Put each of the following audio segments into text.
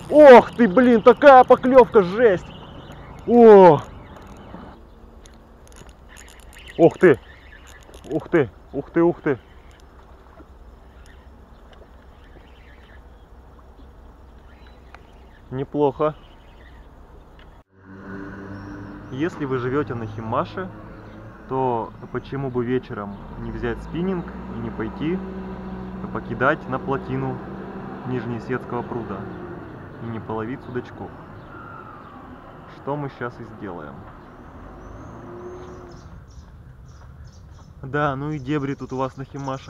Ох ты, блин, такая поклевка, жесть! О! Ух ты! Ух ты! Ух ты, ух ты! Неплохо. Если вы живете на Химмаше, то почему бы вечером не взять спиннинг и не пойти покидать на плотину Нижнеседского пруда и не половить судачков? Что мы сейчас и сделаем. Да, ну и дебри тут у вас на Химмаше.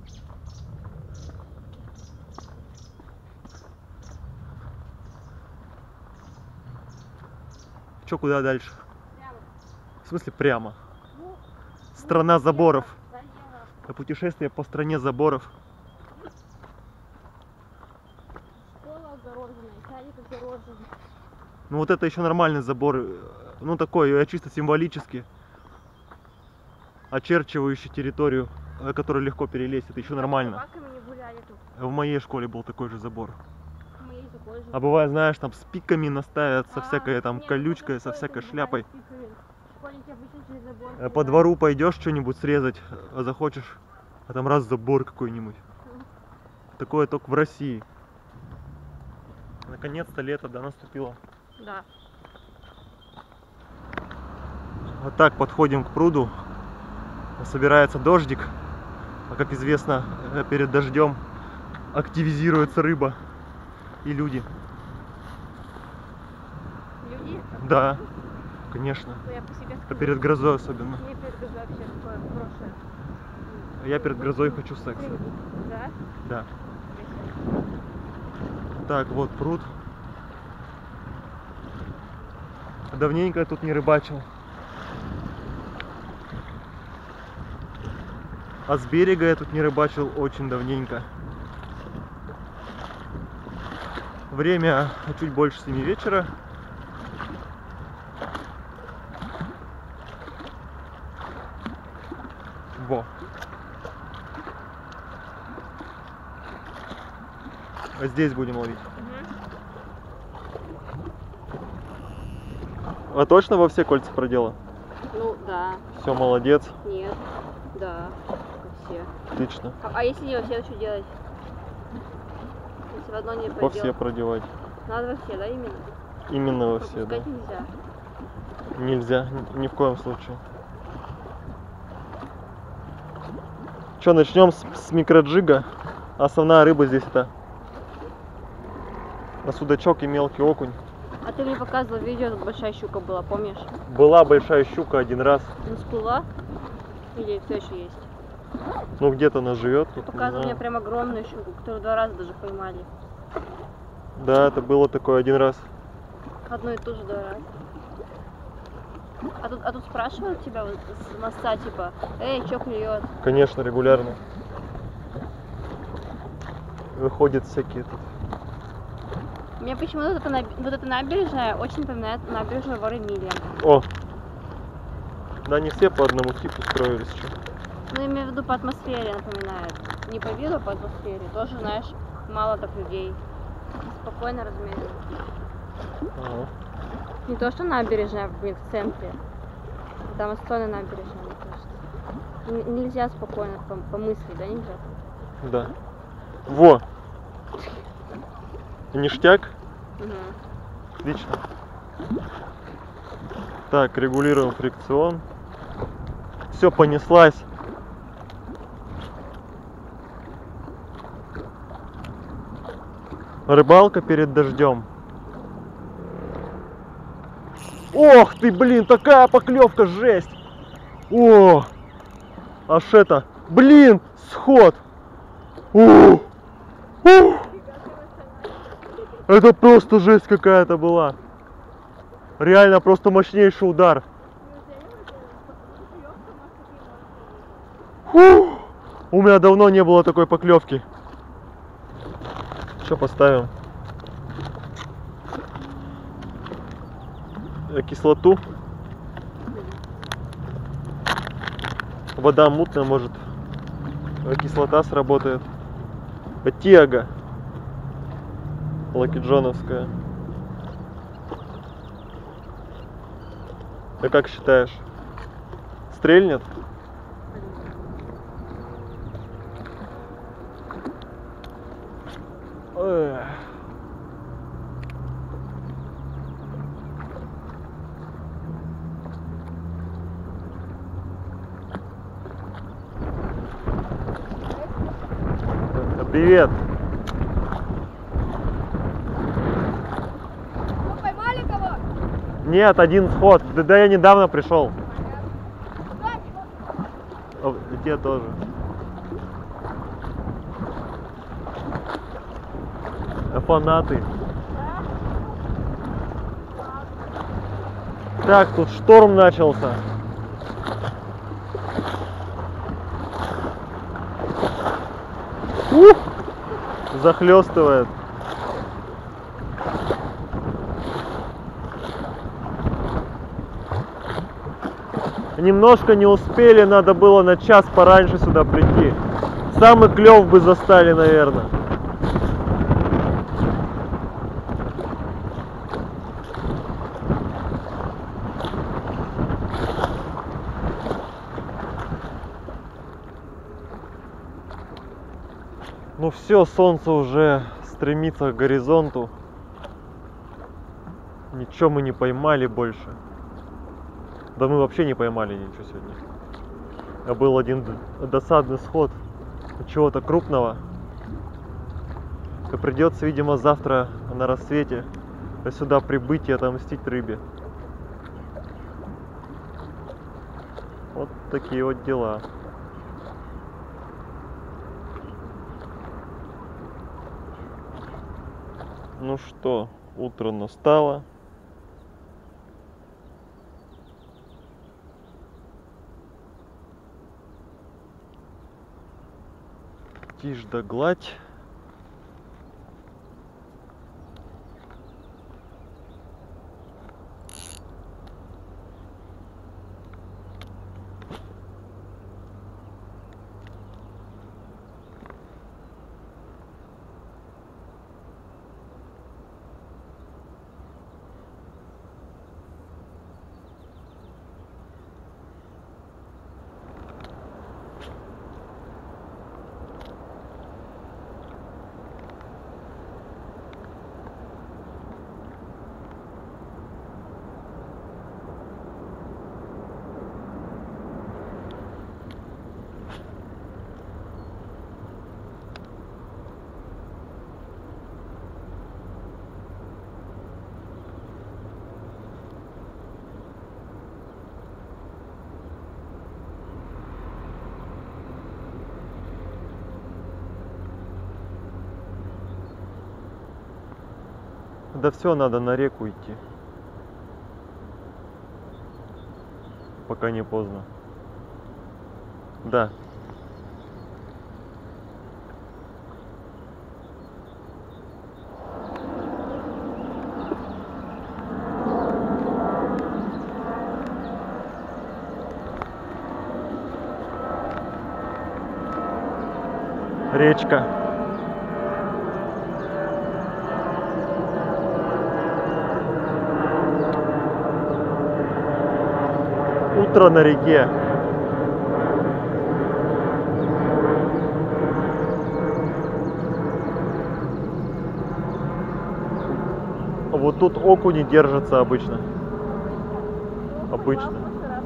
Чё, куда дальше? Прямо. В смысле прямо? Ну, Страна заборов. налево. Путешествие по стране заборов. Школа огороженная, садик огорожен. Ну вот это еще нормальный забор. Ну такой, чисто символически очерчивающий территорию, которую легко перелезть. Это еще нормально. С собаками не гуляли тут. В моей школе был такой же забор. В моей такой же. А бывает, знаешь, там с пиками наставят, со всякой там нет, колючкой, ну, со такой всякой там шляпой. бывает пиками. Школьники обычно через забор По гуляют. двору пойдешь что-нибудь срезать, захочешь, а там раз забор какой-нибудь. Такое только в России. Наконец-то лето, да, наступило. Да. Вот так подходим к пруду. Собирается дождик. А как известно, перед дождем активизируется рыба и люди. Люди? Да, конечно. Ну, я по себе А скажу. перед грозой особенно. Мне перед грозой вообще такое хорошее. Я перед грозой хочу секса. Да? Да. Так, вот пруд. Давненько я тут не рыбачил. А с берега я тут не рыбачил очень давненько. Время чуть больше 7 вечера. Во. А здесь будем ловить. А точно во все кольца продела? Ну, да. Все, молодец. Нет. Да. Все. Отлично. А если не во все, что делать? Если в одно не Во пойдет. все продевать. Надо во все, да, именно? Именно во все, да. Пропускать нельзя. Нельзя, ни в коем случае. Что, начнем с микроджига. Основная рыба здесь это судачок и мелкий окунь. А ты мне показывал видео, тут большая щука была, помнишь? Была большая щука один раз. Ну, всплыла? Или все еще есть? Ну где-то она живет. Тут, не Показывал мне знаю. прям огромную щуку, которую 2 раза даже поймали. Да, это было такое один раз. Одну и ту же 2 раза. А тут спрашивают тебя вот с моста, типа, эй, чё клюет? Конечно, регулярно. Выходят всякие тут. Мне почему-то вот эта набережная очень напоминает набережную Варенилья. О! Да, не все по одному типу строились. Чё. Ну, имею в виду по атмосфере напоминает. Не по виду, а по атмосфере. Тоже, знаешь, мало так людей. Спокойно, размеренно. Ага. Не то, что набережная в центре. Там отстойная набережная, мне кажется. Нельзя спокойно помыслить, да, нельзя? Да. Во! Ништяк. Угу. Отлично. Так, регулируем фрикцион. Все, понеслась. Рыбалка перед дождем. Ох ты, блин, такая поклевка, жесть. О, аж это, блин, сход. Ух, ух. Это просто жесть какая-то была. Реально просто мощнейший удар. Фух. У меня давно не было такой поклевки. Что поставим? Кислоту. Вода мутная, может кислота сработает. Тиага. Лакиджоновская. Ты как считаешь? Стрельнет? Эх. Привет! Вы поймали кого? Нет, один сход. Да я недавно пришел. И те тоже. Фанаты. Так, тут шторм начался. Захлестывает. Немножко не успели, надо было на час пораньше сюда прийти. Самый клев бы застали, наверное. Ну все, солнце уже стремится к горизонту. Ничего мы не поймали больше. Да мы вообще не поймали ничего сегодня. А был один досадный сход чего-то крупного. И придется, видимо, завтра на рассвете сюда прибыть и отомстить рыбе. Вот такие вот дела. Ну что, утро настало. Тишь да гладь. Да все, надо на реку идти. Пока не поздно. Да. Речка. Утро на реке. Вот тут окуни держатся обычно. Обычно.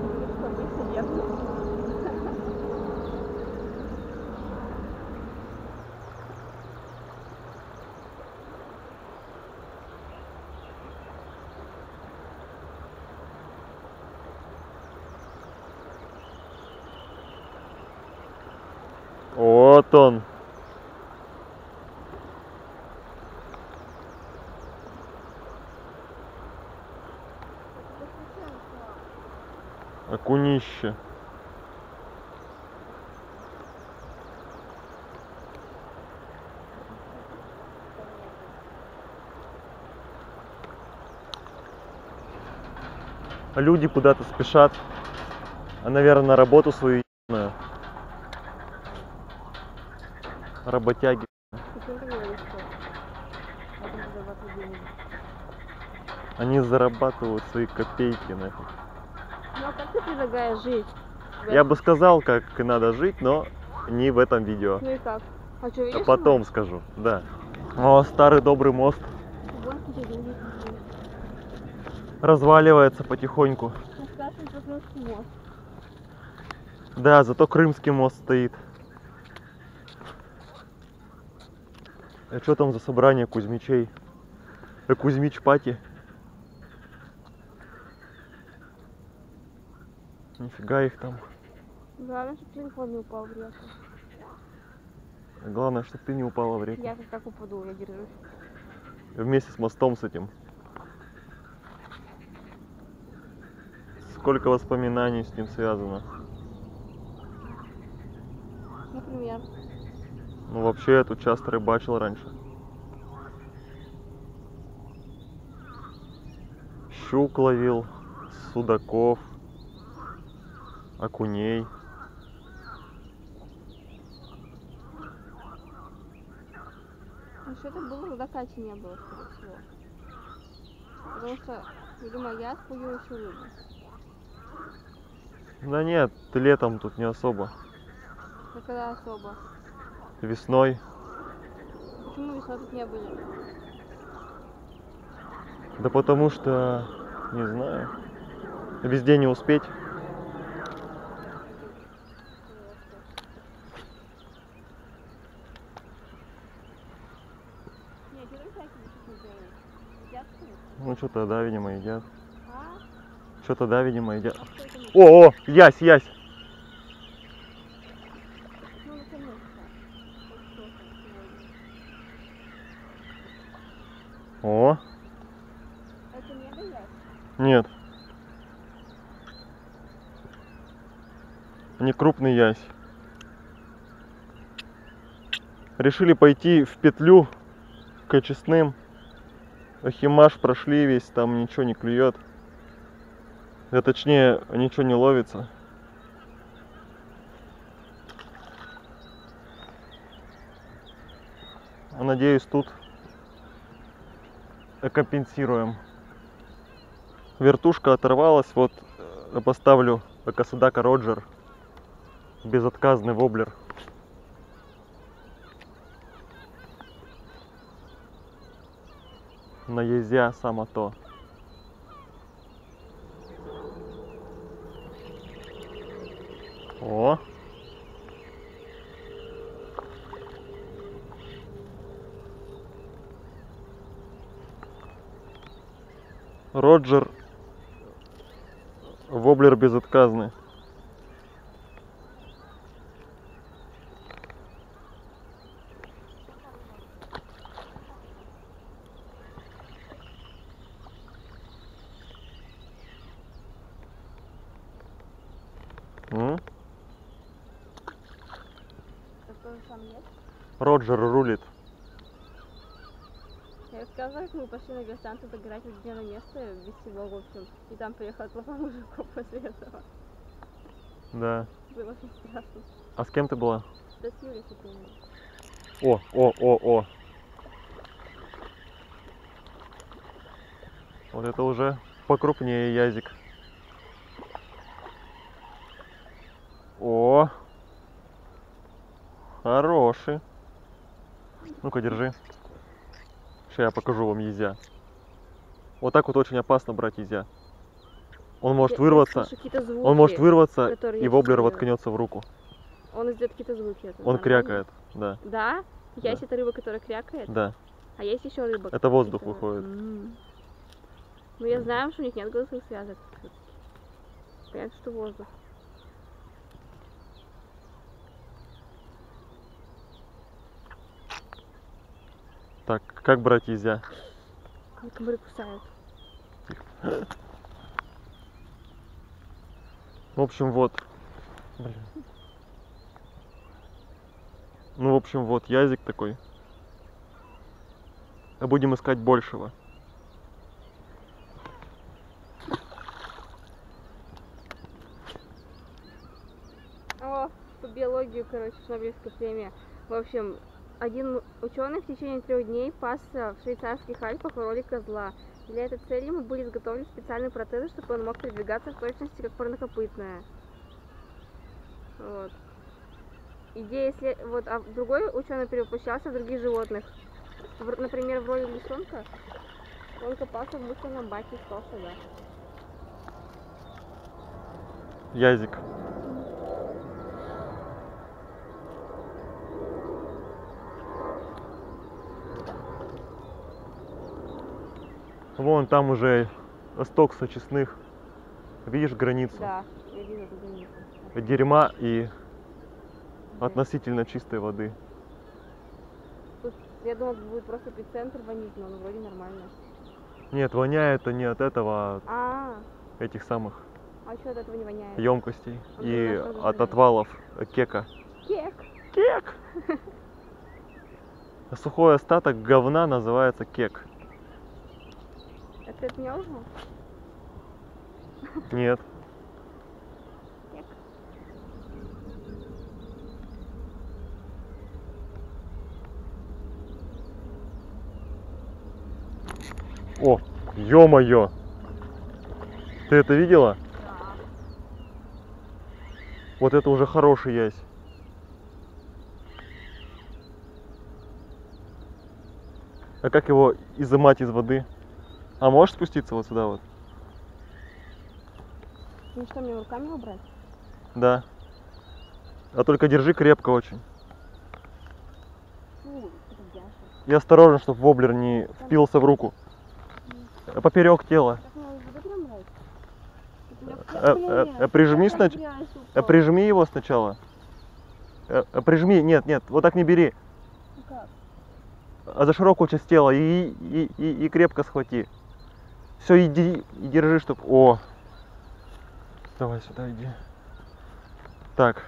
Вот он. Окунище. Люди куда-то спешат. А, наверное, на работу свою ебаную. Работяги. зарабатывать деньги. Они зарабатывают свои копейки, нафиг. Ну а как ты предлагаешь жить? Я бы сказал, как надо жить, но не в этом видео. Ну и как? А что, видишь? Потом скажу, да. О, старый добрый мост разваливается потихоньку. Мост. Да, зато Крымский мост стоит. А что там за собрание Кузьмичей? Кузьмич пати. Нифига их там. Главное, чтобы телефон не упал в реку. Главное, чтобы ты не упала в реку. Я как упаду, я держусь. Вместе с мостом с этим. Сколько воспоминаний с ним связано. Например. Ну вообще я тут часто рыбачил раньше. Щук ловил, судаков, окуней. Ну что-то было, когда Кати не было, скорее всего. Потому что, видимо, я спою еще рыбу. Да нет, летом тут не особо. А когда особо? Весной. Почему весной тут не были? Да потому что, не знаю, везде не успеть. Нет, это всякие действительно едят, конечно. Ну что-то да, видимо, едят. А? Что-то да, видимо, едят. А что это? О, ясь, ясь. Ну, наконец-то. Хоть что-то сегодня. О, Это не доесть? нет. Не крупный ясь. Решили пойти в петлю к очистным. Ахимаш прошли весь, там ничего не клюет. Да, точнее, ничего не ловится. Надеюсь, тут компенсируем. Вертушка оторвалась, вот поставлю Касадака Роджер. Безотказный воблер. На езя само то. О! Роджер. Воблер безотказный. Это тоже сам есть? Роджер рулит. Я рассказывала, как мы пошли на гостянцию догорать в одно место без всего, в общем. И там приехала толпа мужиков после этого. Да. Было очень страшно. А с кем ты была? Да с Юлей Супруной. О. Вот это уже покрупнее язик. О! Хороший. Ну-ка, держи. Сейчас я покажу вам езя. Вот так вот очень опасно брать езя. Он может вырваться. Звуки, Он может вырваться, которые и я воблер чувствую. воткнется в руку. Он издает какие-то звуки. Это Он нормально? крякает, да. Да? Да. Есть эта рыба, которая крякает? Да. А есть еще рыба? Это воздух которая- выходит. Ну я знаю, что у них нет голосовых связок. Понятно, что воздух. Так, как брать езя? Комары кусают. В общем, вот. Блин. Ну, в общем, вот язик такой. А будем искать большего. О, по биологии, короче, Шнобелевская премия. В общем, Один ученый в течение 3 дней пасся в швейцарских Альпах в роли козла. Для этой цели ему были изготовлены специальные протезы, чтобы он мог передвигаться в точности как парнокопытная. Вот. Идея, если вот, а другой ученый перевоплощался в других животных. Например, в роли лисенка он копался в мусорном баке и искал сюда. Язик. Вон там уже сток сочисных. Видишь границу? Да, я вижу эту границу. Дерьма и относительно чистой воды. Тут, я думала, будет просто эпицентр вонить, но он вроде нормально. Нет, воняет не от этого, а А, от этих самых а что от этого не воняет? емкостей Он и же нашел от же. отвалов кека. Кек. Кек! Сухой остаток говна называется кек. Это ты от меня узнал? Нет. Кек. О, ё-моё! Ты это видела? Да. Вот это уже хороший ясь. А как его изымать из воды? А можешь спуститься вот сюда вот? Ну что, мне руками убрать? Да. А только держи крепко очень. Фу, это Яша. И осторожно, чтобы воблер не впился в руку. Поперек тела. Так мне уже прям нравится. Прижми прижми его сначала. Прижми, нет, вот так не бери. Как? А за широкую часть тела и крепко схвати. Все, иди и держи, чтоб... О! Давай сюда иди. Так.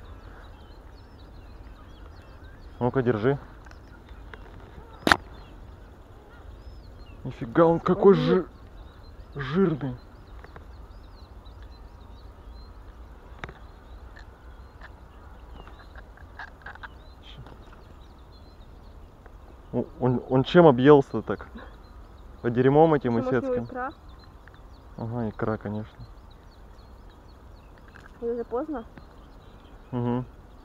Ну-ка, держи. Нифига, он какой жирный. Он чем объелся так? По дерьмом этим и сетским? Икра? Ага, икра, конечно. Уже поздно? Угу.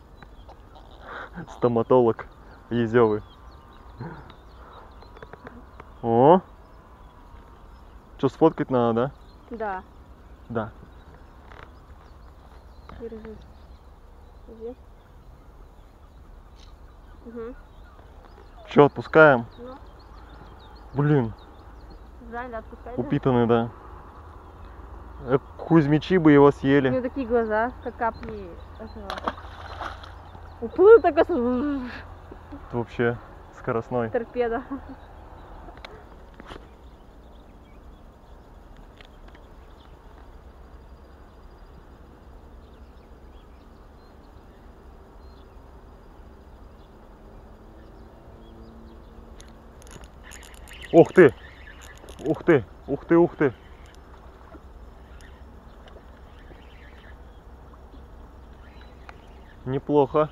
Стоматолог Езёвый. О! Что, сфоткать надо, да? Да. Да. Держи. Держи. Угу. Что, отпускаем? Ну, Блин, жаль, да, отпускай. Да? упитанный, да. Кузьмичи бы его У съели. него такие глаза, как капли этого. Уплыл такой Это вообще скоростной. торпеда. Ух ты! Ух ты! Ух ты! Ух ты! Неплохо.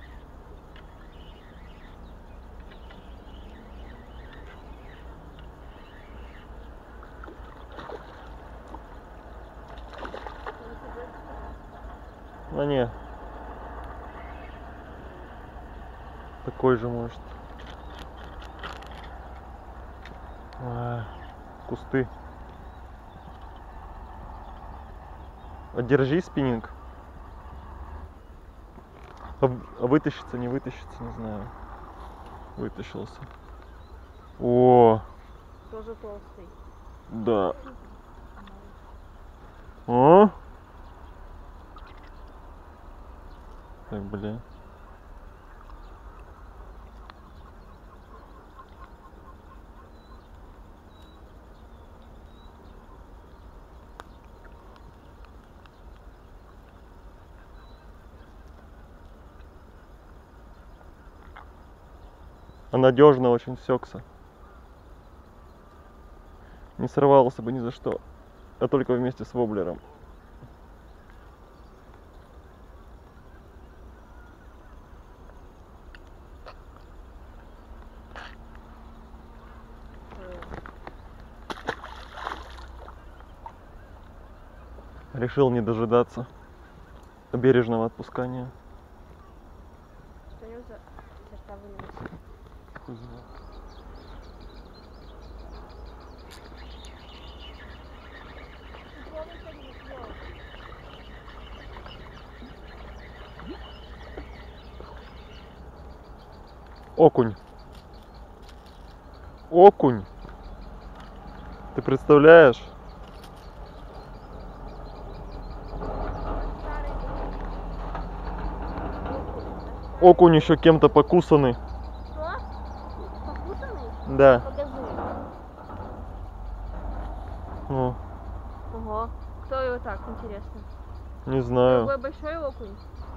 А не. Такой же может. Кусты. Держи спиннинг. Вытащится, не вытащится, не знаю. Вытащился. О, Тоже толстый. да. О. Так, блин. А надежно очень сёкся. Не сорвался бы ни за что. А только вместе с воблером. решил не дожидаться бережного отпускания. Что у него за черта вылилась? Хуй знает. Окунь. Окунь. Ты представляешь? Окунь еще кем-то покусанный. Что? Покусанный? Да. Покажи. Ну, Ого. Кто его так, интересно? не знаю. Другой большой окунь?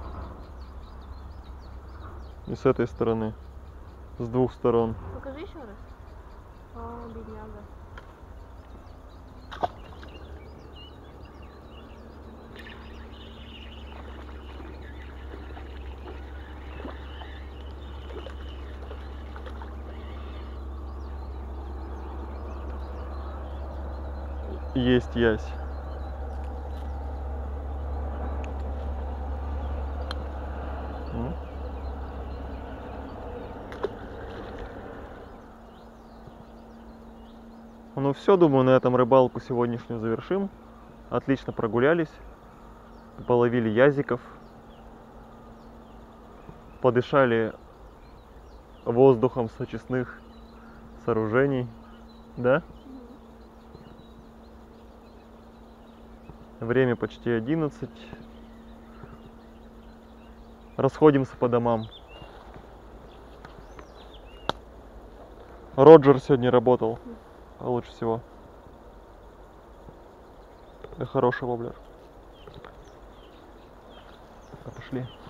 И с этой стороны. С двух сторон. Покажи еще раз. О, бедняга. Есть ясь. М? Ну все, думаю, на этом рыбалку сегодняшнюю завершим. Отлично прогулялись, половили язиков, подышали воздухом с очистных сооружений, да? Время почти 11. Расходимся по домам. Роджер сегодня работал лучше всего. Хороший воблер. Пошли.